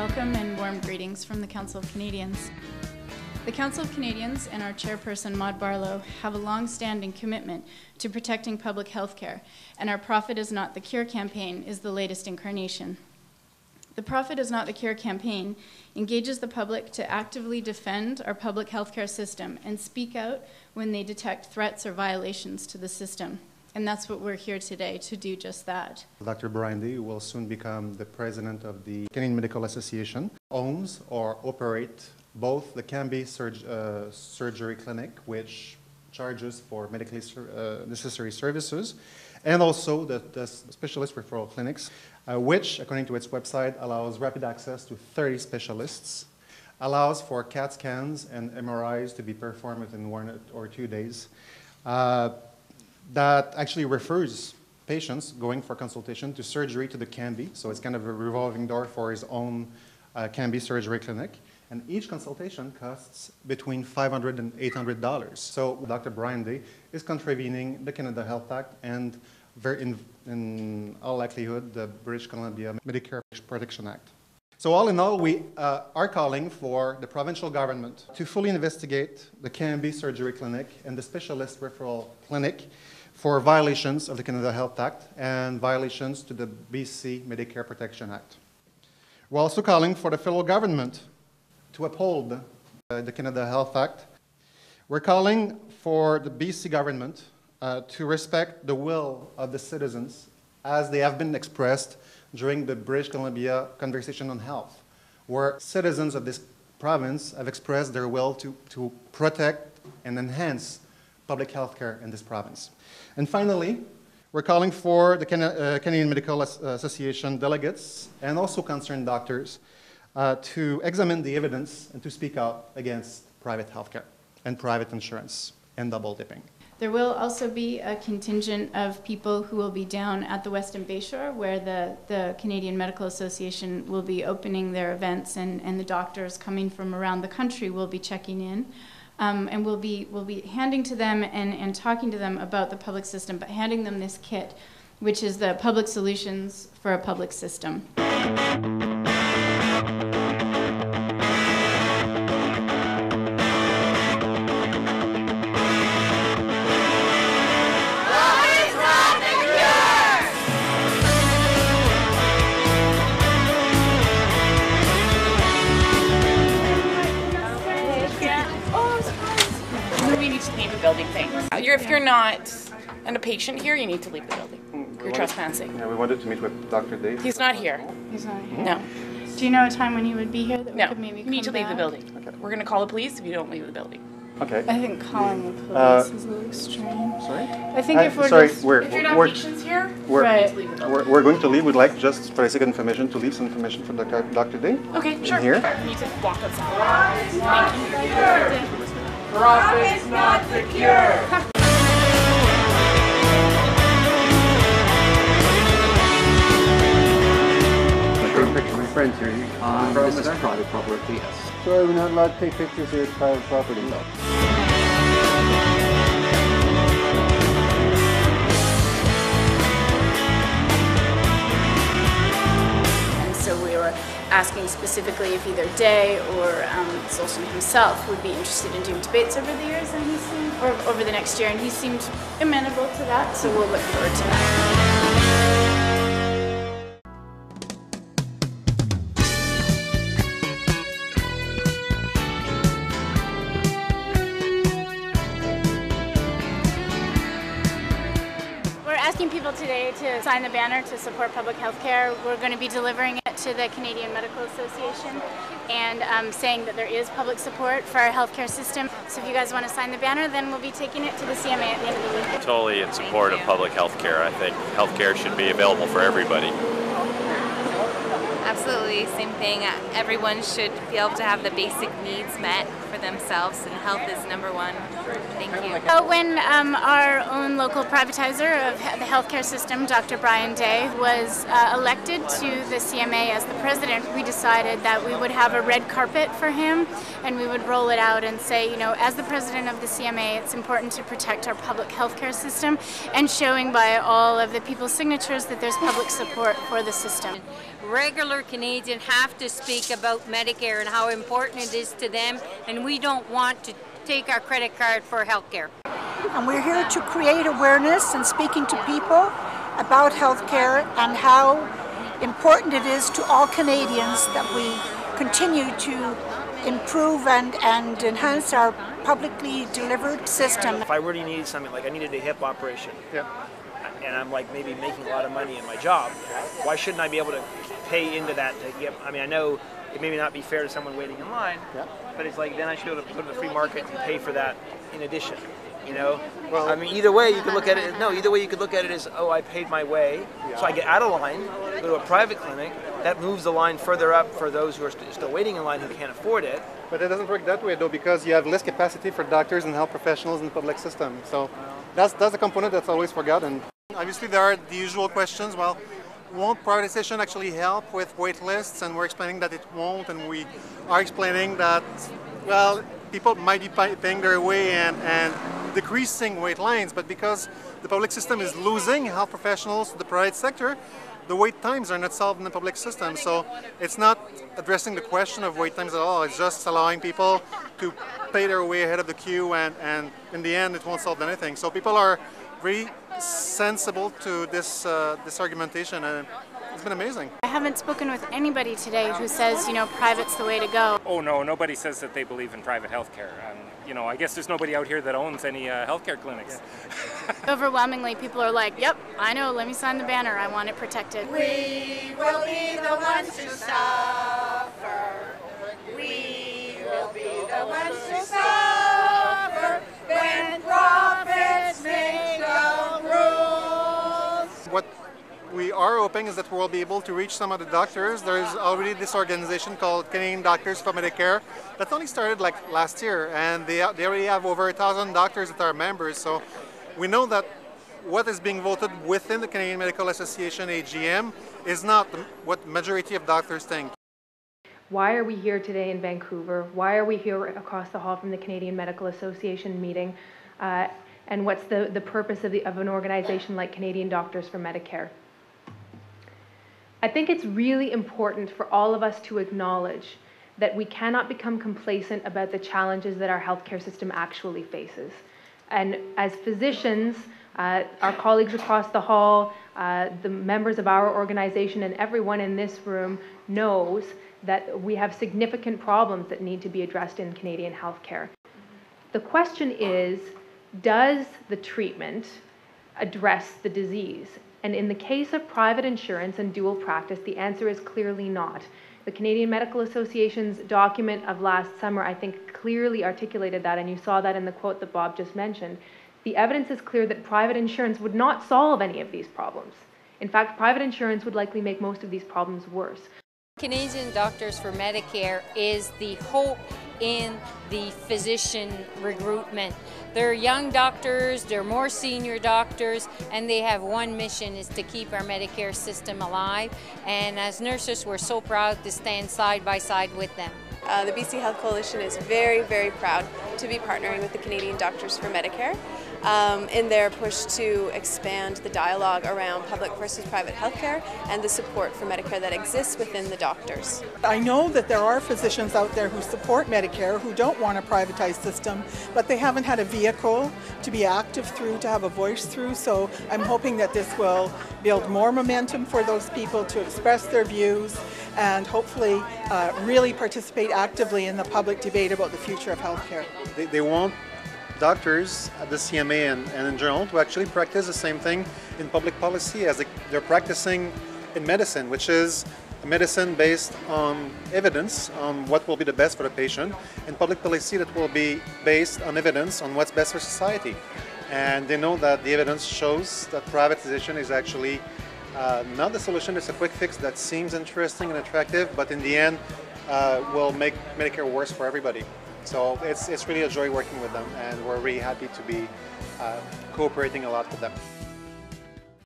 Welcome and warm greetings from the Council of Canadians. The Council of Canadians and our chairperson, Maud Barlow, have a long-standing commitment to protecting public health care, and our Profit is Not the Cure campaign is the latest incarnation. The Profit is Not the Cure campaign engages the public to actively defend our public health care system and speak out when they detect threats or violations to the system. And that's what we're here today to do, just that. Dr. Brian Day, who will soon become the president of the Canadian Medical Association, owns or operates both the Cambie Surgery Clinic, which charges for medically necessary services, and also the specialist referral clinics, which, according to its website, allows rapid access to 30 specialists, allows for CAT scans and MRIs to be performed within 1 or 2 days, that actually refers patients going for consultation to surgery to the Cambie, so it's kind of a revolving door for his own Cambie Surgery Clinic. And each consultation costs between $500 and $800. So Dr. Brian Day is contravening the Canada Health Act and, in all likelihood, the British Columbia Medicare Protection Act. So all in all, we are calling for the provincial government to fully investigate the Cambie Surgery Clinic and the Specialist Referral Clinic for violations of the Canada Health Act and violations to the BC Medicare Protection Act. We're also calling for the federal government to uphold the Canada Health Act. We're calling for the BC government to respect the will of the citizens as they have been expressed during the British Columbia Conversation on Health, where citizens of this province have expressed their will to protect and enhance public health care in this province. And finally, we're calling for the Canadian Medical Association delegates and also concerned doctors to examine the evidence and to speak out against private healthcare and private insurance and double dipping. There will also be a contingent of people who will be down at the Weston Bayshore, where the Canadian Medical Association will be opening their events, and the doctors coming from around the country will be checking in. And we'll be handing to them and talking to them about the public system, but handing them this kit, which is the Public Solutions for a Public System. Building things. If you're not a patient here, you need to leave the building. You're trespassing. Yeah, we wanted to meet with Dr. Day. He's not here. He's not here. No. Do you know a time when he would be here that we could maybe you need to leave back? the building. Okay. We're going to call the police if you don't leave the building. Okay. I think calling the police is a little extreme. Sorry? I think if we're sorry, just... If you're not patients here, right. leave the building. We're going to leave. We'd like, just for the sake of information, to leave some information for Dr. Day. Okay, sure. Here. You need to walk outside. Thank you. Profit's not the cure. My friends here. This is private property, yes. Sorry, we're not allowed to take pictures here at private property. No. And so we were asking specifically if either Day or Zoltan himself would be interested in doing debates over the years, and he seemed, or over the next year, and he seemed amenable to that, so we'll look forward to that. Asking people today to sign the banner to support public health care. We're going to be delivering it to the Canadian Medical Association and saying that there is public support for our healthcare system. So if you guys want to sign the banner, then we'll be taking it to the CMA at the end of the week. Totally in support of public health care. I think health care should be available for everybody. Absolutely, same thing. Everyone should be able to have the basic needs met for themselves, and health is number one. Thank you. When our own local privatizer of the healthcare system, Dr. Brian Day, was elected to the CMA as the president, we decided that we would have a red carpet for him, and we would roll it out and say, you know, as the president of the CMA, it's important to protect our public healthcare system, and showing by all of the people's signatures that there's public support for the system. Regular Canadians Canadian have to speak about Medicare and how important it is to them, and we don't want to take our credit card for health care. And we're here to create awareness and speaking to people about healthcare and how important it is to all Canadians that we continue to improve and enhance our publicly delivered system. If I really needed something, like I needed a hip operation, and I'm like maybe making a lot of money in my job, why shouldn't I be able to pay into that to get, I mean, I know it may not be fair to someone waiting in line, but it's like then I should be able to go to the free market and pay for that in addition. You know, well, I mean, either way you could look at it. No, either way you could look at it as, oh, I paid my way, so I get out of line, go to a private clinic. That moves the line further up for those who are still waiting in line who can't afford it. But it doesn't work that way though, because you have less capacity for doctors and health professionals in the public system. So that's a component that's always forgotten. Obviously, there are the usual questions. Well, won't privatization actually help with wait lists? And we're explaining that it won't, and we are explaining that, well, people might be paying their way and decreasing wait lines, but because the public system is losing health professionals to the private sector, the wait times are not solved in the public system. So it's not addressing the question of wait times at all. It's just allowing people to pay their way ahead of the queue, and in the end, it won't solve anything. So people are very sensible to this argumentation, and it's been amazing. I haven't spoken with anybody today who says, you know, private's the way to go. Oh no, nobody says that they believe in private healthcare. You know, I guess there's nobody out here that owns any healthcare clinics. Overwhelmingly, people are like, yep, I know, let me sign the banner, I want it protected. We will be the ones who suffer. We will be the ones who suffer when profits make the rules. What we are hoping is that we'll be able to reach some of the doctors. There's already this organization called Canadian Doctors for Medicare that only started like last year, and they already have over 1,000 doctors that are members. So we know that what is being voted within the Canadian Medical Association AGM is not what majority of doctors think. Why are we here today in Vancouver? Why are we here across the hall from the Canadian Medical Association meeting? And what's the purpose of an organization like Canadian Doctors for Medicare? I think it's really important for all of us to acknowledge that we cannot become complacent about the challenges that our healthcare system actually faces. And as physicians, our colleagues across the hall, the members of our organization, and everyone in this room knows that we have significant problems that need to be addressed in Canadian healthcare. The question is, does the treatment address the disease? And in the case of private insurance and dual practice, the answer is clearly not. The Canadian Medical Association's document of last summer, I think, clearly articulated that, and you saw that in the quote that Bob just mentioned. The evidence is clear that private insurance would not solve any of these problems. In fact, private insurance would likely make most of these problems worse. Canadian Doctors for Medicare is the hope in the physician recruitment. They're young doctors, they're more senior doctors, and they have one mission, is to keep our Medicare system alive. And as nurses, we're so proud to stand side by side with them. The BC Health Coalition is very, very proud to be partnering with the Canadian Doctors for Medicare in their push to expand the dialogue around public versus private healthcare and the support for Medicare that exists within the doctors. I know that there are physicians out there who support Medicare, who don't want a privatized system, but they haven't had a vehicle to be active through, to have a voice through, so I'm hoping that this will build more momentum for those people to express their views and hopefully really participate actively in the public debate about the future of healthcare. They want doctors at the CMA and in general to actually practice the same thing in public policy as they're practicing in medicine, which is a medicine based on evidence on what will be the best for the patient, and public policy that will be based on evidence on what's best for society. And they know that the evidence shows that privatization is actually not the solution. It's a quick fix that seems interesting and attractive, but in the end will make Medicare worse for everybody. So it's really a joy working with them, and we're really happy to be cooperating a lot with them.